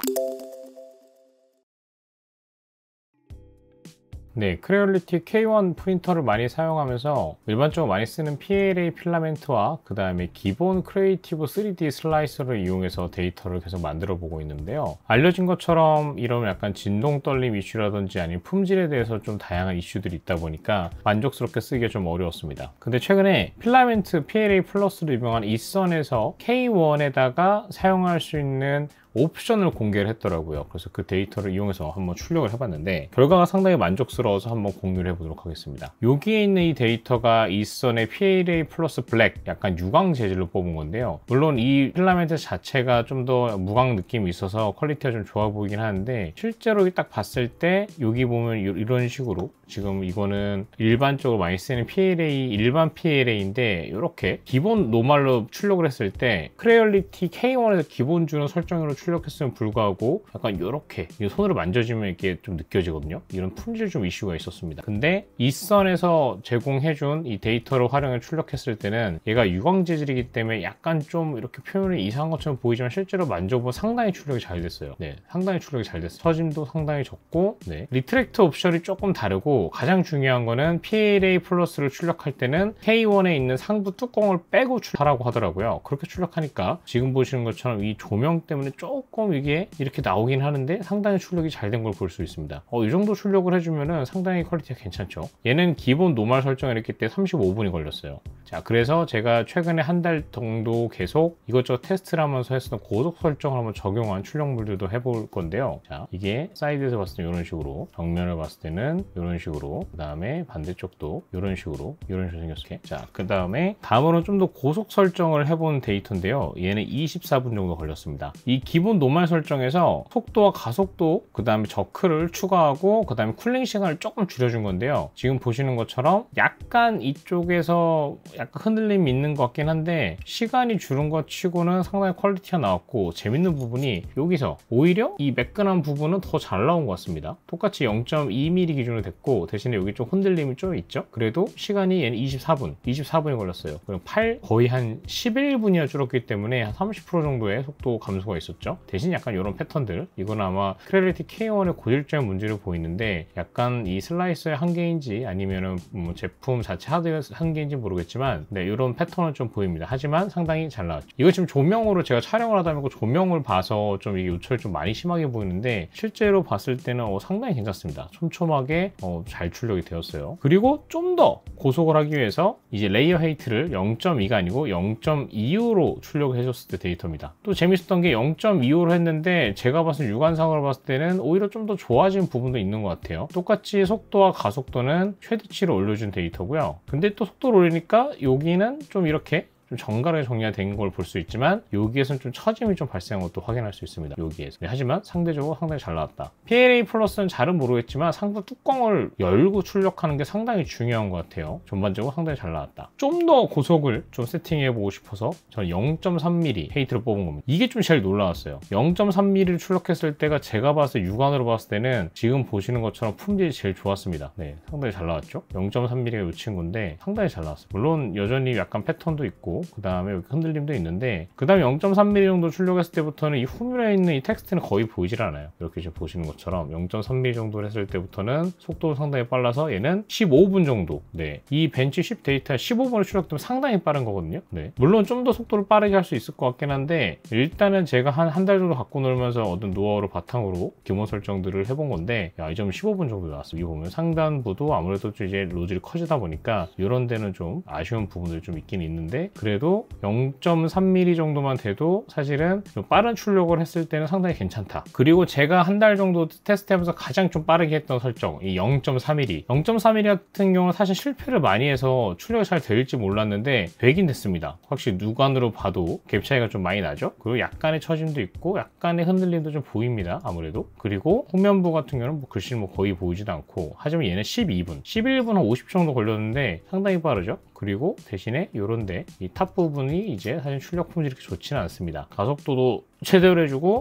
네, 크레올리티 K1 프린터를 많이 사용하면서 일반적으로 많이 쓰는 PLA 필라멘트와 그 다음에 기본 크리에이티브 3D 슬라이서를 이용해서 데이터를 계속 만들어 보고 있는데요. 알려진 것처럼 이런 약간 진동 떨림 이슈라든지 아니면 품질에 대해서 좀 다양한 이슈들이 있다 보니까 만족스럽게 쓰기가 좀 어려웠습니다. 근데 최근에 필라멘트 PLA 플러스로 유명한 이선에서 K1에다가 사용할 수 있는 옵션을 공개를 했더라고요. 그래서 그 데이터를 이용해서 한번 출력을 해봤는데 결과가 상당히 만족스러워서 한번 공유를 해보도록 하겠습니다. 여기에 있는 이 데이터가 이선의 PLA 플러스 블랙 약간 유광 재질로 뽑은 건데요. 물론 이 필라멘트 자체가 좀 더 무광 느낌이 있어서 퀄리티가 좀 좋아 보이긴 하는데 실제로 딱 봤을 때 여기 보면 이런 식으로 지금 이거는 일반적으로 많이 쓰는 PLA 일반 PLA인데 이렇게 기본 노멀로 출력을 했을 때 크레올리티 K1에서 기본 주는 설정으로 출력했음에 불구하고 약간 이렇게 손으로 만져지면 이렇게 좀 느껴지거든요. 이런 품질 좀 이슈가 있었습니다. 근데 이선에서 제공해준 이 데이터를 활용해 출력했을 때는 얘가 유광 재질이기 때문에 약간 좀 이렇게 표현이 이상한 것처럼 보이지만 실제로 만져보면 상당히 출력이 잘 됐어요. 네, 상당히 출력이 잘 됐어요. 처짐도 상당히 적고 네, 리트랙트 옵션이 조금 다르고 가장 중요한 거는 PLA 플러스를 출력할 때는 K1에 있는 상부 뚜껑을 빼고 출력하라고 하더라고요. 그렇게 출력하니까 지금 보시는 것처럼 이 조명 때문에 조금 이게 이렇게 나오긴 하는데 상당히 출력이 잘 된 걸 볼 수 있습니다. 이 정도 출력을 해주면은 상당히 퀄리티가 괜찮죠. 얘는 기본 노멀 설정을 했기 때문에 35분이 걸렸어요. 자, 그래서 제가 최근에 한 달 정도 계속 이것저것 테스트를 하면서 했었던 고속 설정을 한번 적용한 출력물들도 해볼 건데요. 자, 이게 사이드에서 봤을 때 이런 식으로, 정면을 봤을 때는 이런 식으로, 그 다음에 반대쪽도 이런 식으로 생겼어요. 자, 그 다음에 다음으로 좀 더 고속 설정을 해본 데이터인데요. 얘는 24분 정도 걸렸습니다. 이 기본 노멀 설정에서 속도와 가속도, 그 다음에 저크를 추가하고 그 다음에 쿨링 시간을 조금 줄여준 건데요. 지금 보시는 것처럼 약간 이쪽에서 약간 흔들림이 있는 것 같긴 한데 시간이 줄은 것 치고는 상당히 퀄리티가 나왔고 재밌는 부분이 여기서 오히려 이 매끈한 부분은 더 잘 나온 것 같습니다. 똑같이 0.2mm 기준으로 됐고 대신에 여기 좀 흔들림이 좀 있죠. 그래도 시간이 얘는 24분이 걸렸어요. 그럼 거의 한 11분이나 줄었기 때문에 한 30% 정도의 속도 감소가 있었죠. 대신 약간 이런 패턴들, 이건 아마 크레올리티 K1의 고질적인 문제를 보이는데 약간 이 슬라이서의 한계인지 아니면은 뭐 제품 자체 하드웨어 한계인지 모르겠지만 네, 이런 패턴은 좀 보입니다. 하지만 상당히 잘 나왔죠. 이거 지금 조명으로 제가 촬영을 하다 보니까 조명을 봐서 좀 이게 요철이 좀 많이 심하게 보이는데 실제로 봤을 때는 상당히 괜찮습니다. 촘촘하게 잘 출력이 되었어요. 그리고 좀 더 고속을 하기 위해서 이제 레이어 헤이트를 0.2가 아니고 0.25로 출력을 해줬을 때 데이터입니다. 또 재밌었던 게 0.25로 했는데 제가 봤을 때 육안상으로 봤을 때는 오히려 좀 더 좋아진 부분도 있는 것 같아요. 똑같이 속도와 가속도는 최대치로 올려준 데이터고요. 근데 또 속도를 올리니까 여기는 좀 이렇게 좀 정갈하게 정리가 된 걸 볼 수 있지만 여기에서는 좀 처짐이 좀 발생한 것도 확인할 수 있습니다. 여기에서. 네, 하지만 상대적으로 상당히 잘 나왔다. PLA 플러스는 잘은 모르겠지만 상부 뚜껑을 열고 출력하는 게 상당히 중요한 것 같아요. 전반적으로 상당히 잘 나왔다. 좀 더 고속을 좀 세팅해 보고 싶어서 저는 0.3mm 헤이트를 뽑은 겁니다. 이게 좀 제일 놀라웠어요. 0.3mm를 출력했을 때가 제가 봤을 때 육안으로 봤을 때는 지금 보시는 것처럼 품질이 제일 좋았습니다. 네, 상당히 잘 나왔죠. 0.3mm가 이 친구인데 상당히 잘 나왔어요. 물론 여전히 약간 패턴도 있고 그 다음에 여기 흔들림도 있는데 그 다음에 0.3mm 정도 출력했을 때부터는 이 후면에 있는 이 텍스트는 거의 보이질 않아요. 이렇게 지금 보시는 것처럼 0.3mm 정도를 했을 때부터는 속도도 상당히 빨라서 얘는 15분 정도. 네, 이 벤치 10 데이터 15분을 출력되면 상당히 빠른 거거든요. 네, 물론 좀 더 속도를 빠르게 할 수 있을 것 같긴 한데 일단은 제가 한 달 정도 갖고 놀면서 얻은 노하우를 바탕으로 기본 설정들을 해본 건데 이 점 15분 정도 나왔어요. 여기 보면 상단부도 아무래도 이제 노즐이 커지다 보니까 이런 데는 좀 아쉬운 부분들이 좀 있긴 있는데 그래도 0.3mm 정도만 돼도 사실은 좀 빠른 출력을 했을 때는 상당히 괜찮다. 그리고 제가 한 달 정도 테스트하면서 가장 좀 빠르게 했던 설정 이 0.3mm 0.3mm 같은 경우는 사실 실패를 많이 해서 출력이 잘 될지 몰랐는데 되긴 됐습니다. 확실히 육안으로 봐도 갭 차이가 좀 많이 나죠. 그리고 약간의 처짐도 있고 약간의 흔들림도 좀 보입니다. 아무래도. 그리고 후면부 같은 경우는 뭐 글씨는 뭐 거의 보이지도 않고 하지만 얘는 12분 11분 한 50초 정도 걸렸는데 상당히 빠르죠. 그리고 대신에 요런데 이 탑 부분이 이제 사실 출력 품질이 이렇게 좋지는 않습니다. 가속도도 최대로 해주고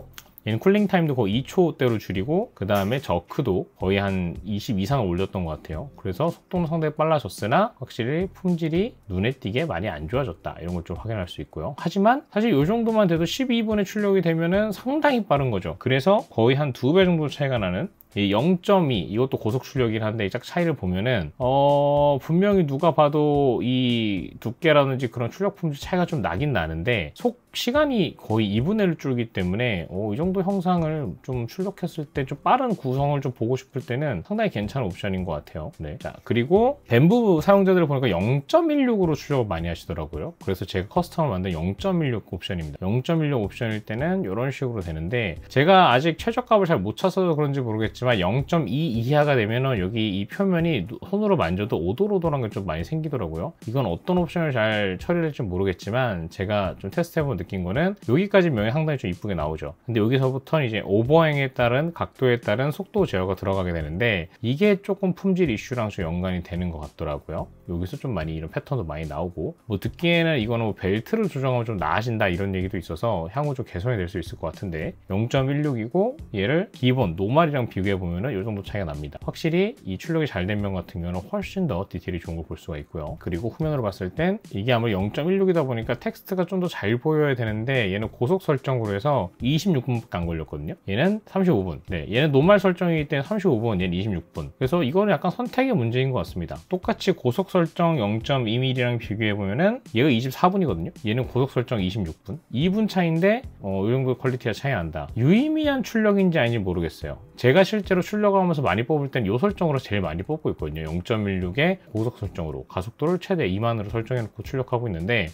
얘는 쿨링 타임도 거의 2초대로 줄이고 그 다음에 저크도 거의 한 20 이상을 올렸던 것 같아요. 그래서 속도는 상당히 빨라졌으나 확실히 품질이 눈에 띄게 많이 안 좋아졌다, 이런 걸 좀 확인할 수 있고요. 하지만 사실 이 정도만 돼도 12분의 출력이 되면은 상당히 빠른 거죠. 그래서 거의 한 2배 정도 차이가 나는 이 0.2, 이것도 고속 출력이긴 한데 딱 차이를 보면은 분명히 누가 봐도 이 두께라든지 그런 출력 품질 차이가 좀 나긴 나는데 시간이 거의 2분의 1 줄기 때문에 이 정도 형상을 좀 출력했을 때 좀 빠른 구성을 좀 보고 싶을 때는 상당히 괜찮은 옵션인 것 같아요. 네. 자, 그리고 벤부 사용자들을 보니까 0.16으로 출력을 많이 하시더라고요. 그래서 제가 커스텀을 만든 0.16 옵션입니다. 0.16 옵션일 때는 이런 식으로 되는데 제가 아직 최저값을 잘 못 찾아서 그런지 모르겠지만 0.2 이하가 되면은 여기 이 표면이 손으로 만져도 오돌오돌한 게 좀 많이 생기더라고요. 이건 어떤 옵션을 잘 처리를 할지 모르겠지만 제가 좀 테스트해보면 느낀 거는 여기까지 면이 상당히 좀 이쁘게 나오죠. 근데 여기서부터는 이제 오버행에 따른 각도에 따른 속도 제어가 들어가게 되는데 이게 조금 품질 이슈랑 좀 연관이 되는 것 같더라고요. 여기서 좀 많이 이런 패턴도 많이 나오고 뭐 듣기에는 이거는 뭐 벨트를 조정하면 좀 나아진다 이런 얘기도 있어서 향후 좀 개선이 될 수 있을 것 같은데 0.16이고 얘를 기본 노말이랑 비교해 보면은 이 정도 차이가 납니다. 확실히 이 출력이 잘 된 면 같은 경우는 훨씬 더 디테일이 좋은 걸 볼 수가 있고요. 그리고 후면으로 봤을 땐 이게 아무리 0.16이다 보니까 텍스트가 좀 더 잘 보여야 되는데 얘는 고속 설정으로 해서 26분밖에 안 걸렸거든요. 얘는 35분. 네, 얘는 노말 설정이기 때문에 35분, 얘는 26분. 그래서 이거는 약간 선택의 문제인 것 같습니다. 똑같이 고속 설정 0.2mm랑 비교해 보면은 얘가 24분이거든요. 얘는 고속 설정 26분. 2분 차인데 이 정도 퀄리티가 차이 난다. 유의미한 출력인지 아닌지 모르겠어요. 제가 실제로 출력하면서 많이 뽑을 땐 이 설정으로 제일 많이 뽑고 있거든요. 0.16의 고속 설정으로 가속도를 최대 2만으로 설정해놓고 출력하고 있는데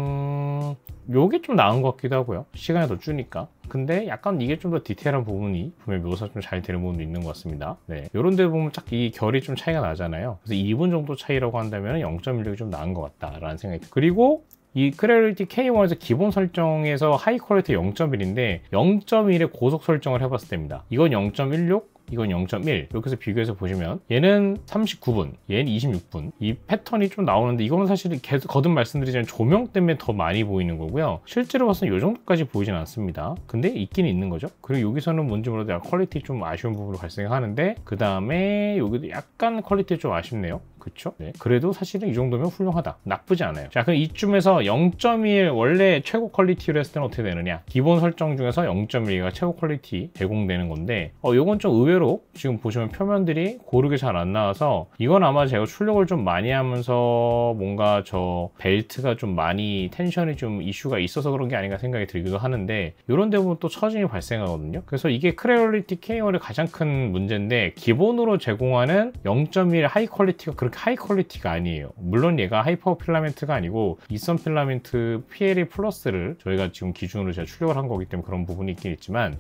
요게 좀 나은 것 같기도 하고요. 시간이 더 주니까. 근데 약간 이게 좀 더 디테일한 부분이 분명히 묘사 좀 잘 되는 부분도 있는 것 같습니다. 네, 요런 데 보면 딱 이 결이 좀 차이가 나잖아요. 그래서 2분 정도 차이라고 한다면 0.16이 좀 나은 것 같다라는 생각이 들어요. 그리고 이 크레얼리티 K1에서 기본 설정에서 하이 퀄리티 0.1인데 0.1의 고속 설정을 해봤을 때입니다. 이건 0.16, 이건 0.1 이렇게 해서 비교해서 보시면 얘는 39분, 얘는 26분. 이 패턴이 좀 나오는데 이거는 사실 계속 거듭 말씀드리지만 조명 때문에 더 많이 보이는 거고요. 실제로 봤을 때 이 정도까지 보이진 않습니다. 근데 있긴 있는 거죠. 그리고 여기서는 뭔지 몰라도 약간 퀄리티 좀 아쉬운 부분으로 발생하는데 그 다음에 여기도 약간 퀄리티 좀 아쉽네요. 그쵸? 네. 그래도 사실은 이 정도면 훌륭하다. 나쁘지 않아요. 자, 그럼 이쯤에서 0.1 원래 최고 퀄리티로 했을 때는 어떻게 되느냐? 기본 설정 중에서 0.1가 최고 퀄리티 제공되는 건데 요건 좀 의외로 지금 보시면 표면들이 고르게 잘 안 나와서 이건 아마 제가 출력을 좀 많이 하면서 뭔가 저 벨트가 좀 많이 텐션이 좀 이슈가 있어서 그런 게 아닌가 생각이 들기도 하는데 이런 데 보면 또 처짐이 발생하거든요. 그래서 이게 크레얼리티 K1의 가장 큰 문제인데 기본으로 제공하는 0.1 하이 퀄리티가 그렇게 하이 퀄리티가 아니에요. 물론 얘가 하이퍼 필라멘트가 아니고 이선 필라멘트 PLA 플러스를 저희가 지금 기준으로 제가 출력을 한 거기 때문에 그런 부분이 있긴 있지만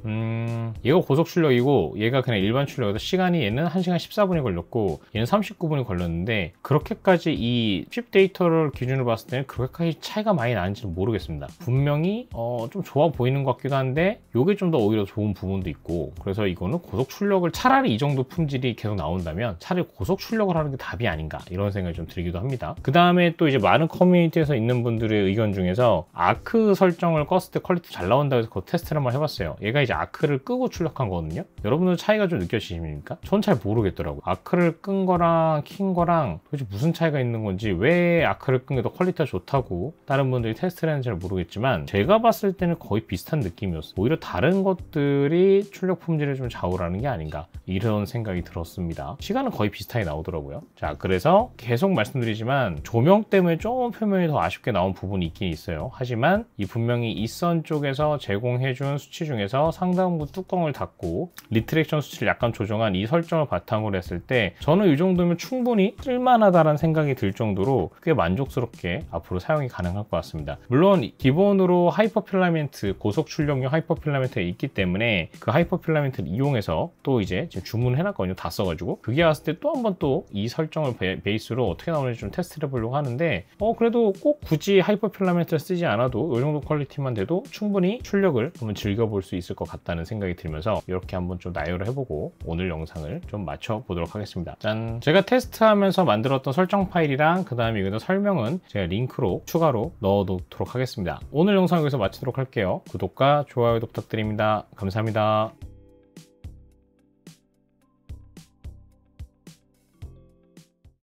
얘가 고속 출력이고 얘가 그냥 일반 출력에서 시간이 얘는 1시간 14분이 걸렸고 얘는 39분이 걸렸는데 그렇게까지 이 칩 데이터를 기준으로 봤을 때는 그렇게까지 차이가 많이 나는지는 모르겠습니다. 분명히 좀 좋아 보이는 것 같기도 한데 이게 좀 더 오히려 좋은 부분도 있고 그래서 이거는 고속 출력을 차라리 이 정도 품질이 계속 나온다면 차라리 고속 출력을 하는 게 답이 아닌가 이런 생각이 좀 들기도 합니다. 그 다음에 또 이제 많은 커뮤니티에서 있는 분들의 의견 중에서 아크 설정을 껐을 때 퀄리티 잘 나온다고 해서 그 테스트를 한번 해봤어요. 얘가 이제 아크를 끄고 출력한 거거든요. 여러분들 차이가 좀 느껴지십니까? 전 잘 모르겠더라고요. 아크를 끈 거랑 킨 거랑 도대체 무슨 차이가 있는 건지 왜 아크를 끈 게 더 퀄리티가 좋다고 다른 분들이 테스트를 했는지 잘 모르겠지만 제가 봤을 때는 거의 비슷한 느낌이었어요. 오히려 다른 것들이 출력 품질을 좀 좌우하는 게 아닌가 이런 생각이 들었습니다. 시간은 거의 비슷하게 나오더라고요. 자, 그래서 계속 말씀드리지만 조명 때문에 좀 표면이 더 아쉽게 나온 부분이 있긴 있어요. 하지만 이 분명히 이선 쪽에서 제공해준 수치 중에서 상단부 뚜껑을 닫고 리트렉션 수치를 약간 조정한 이 설정을 바탕으로 했을 때 저는 이 정도면 충분히 쓸만하다는 생각이 들 정도로 꽤 만족스럽게 앞으로 사용이 가능할 것 같습니다. 물론 기본으로 하이퍼 필라멘트 고속 출력용 하이퍼 필라멘트가 있기 때문에 그 하이퍼 필라멘트를 이용해서 또 이제 지금 주문을 해놨거든요. 다 써가지고 그게 왔을 때 또 한 번 또 이 설정을 베이스로 어떻게 나오는지 좀 테스트를 해보려고 하는데 그래도 꼭 굳이 하이퍼 필라멘트를 쓰지 않아도 이 정도 퀄리티만 돼도 충분히 출력을 한번 즐겨볼 수 있을 것 같다는 생각이 들면서 이렇게 한번 좀 나열을 해보고 오늘 영상을 좀 맞춰보도록 하겠습니다. 짠! 제가 테스트하면서 만들었던 설정 파일이랑 그 다음에 여기다 설명은 제가 링크로 추가로 넣어놓도록 하겠습니다. 오늘 영상 여기서 마치도록 할게요. 구독과 좋아요도 부탁드립니다. 감사합니다.